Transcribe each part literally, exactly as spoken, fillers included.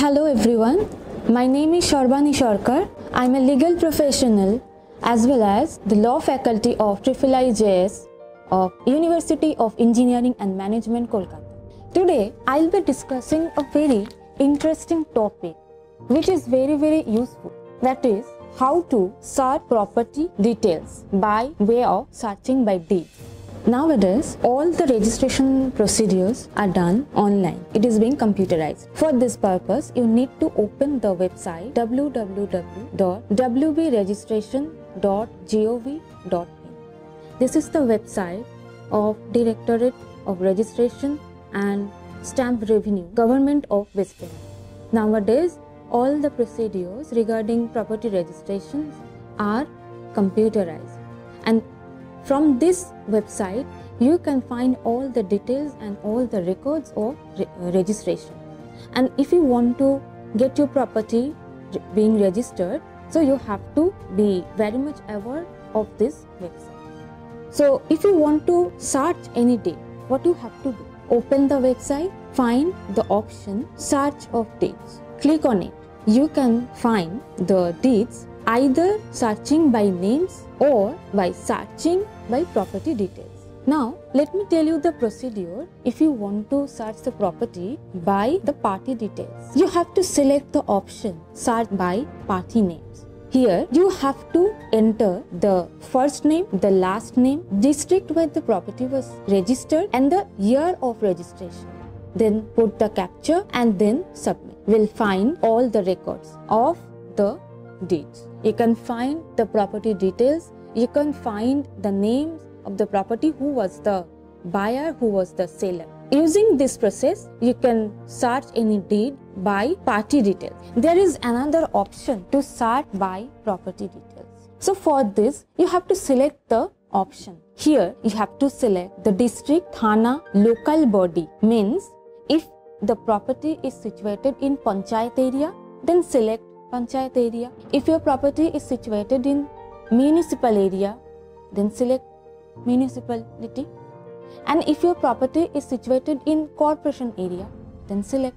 Hello everyone, my name is Sharbani Sharkar. I am a legal professional as well as the law faculty of I I I J S of University of Engineering and Management, Kolkata. Today I will be discussing a very interesting topic which is very very useful, that is how to search property details by way of searching by deed. Nowadays, all the registration procedures are done online. It is being computerized. For this purpose, you need to open the website w w w dot w b registration dot gov dot in. This is the website of Directorate of Registration and Stamp Revenue, Government of West Bengal. Nowadays, all the procedures regarding property registrations are computerized, and from this website, you can find all the details and all the records of re registration. And if you want to get your property re being registered, so you have to be very much aware of this website. So if you want to search any deed, what you have to do? Open the website, find the option Search of Deeds. Click on it. You can find the deeds either searching by names or by searching by property details. Now, let me tell you the procedure if you want to search the property by the party details. You have to select the option Search by Party Names. Here, you have to enter the first name, the last name, district where the property was registered and the year of registration. Then put the capture and then submit. We'll find all the records of the deeds. You can find the property details, you can find the names of the property, who was the buyer, who was the seller. Using this process, you can search any deed by party details. There is another option to search by property details. So for this, you have to select the option. Here, you have to select the district, thana, local body. Means, if the property is situated in Panchayat area, then select Panchayat area. If your property is situated in municipal area, then select municipality. And if your property is situated in corporation area, then select.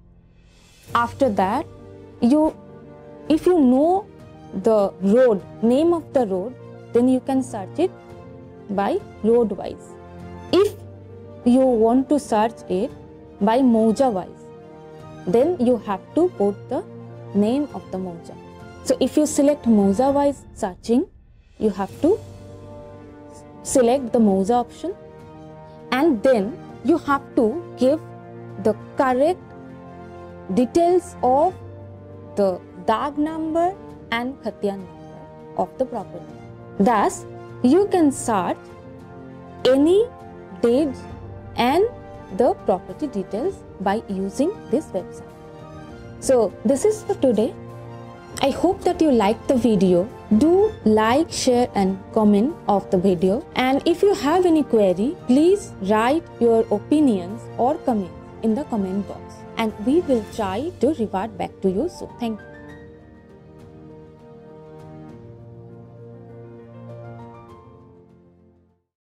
After that, you, if you know the road, name of the road, then you can search it by road wise. If you want to search it by Mauja wise, then you have to put the name of the Mauja. So if you select Mauja wise searching, you have to select the Mauja option, and then you have to give the correct details of the dag number and khatiyan number of the property. Thus, you can search any deeds and the property details by using this website. So this is for today. I hope that you liked the video. Do like, share and comment of the video. And if you have any query, please write your opinions or comments in the comment box. And we will try to revert back to you soon. Thank you.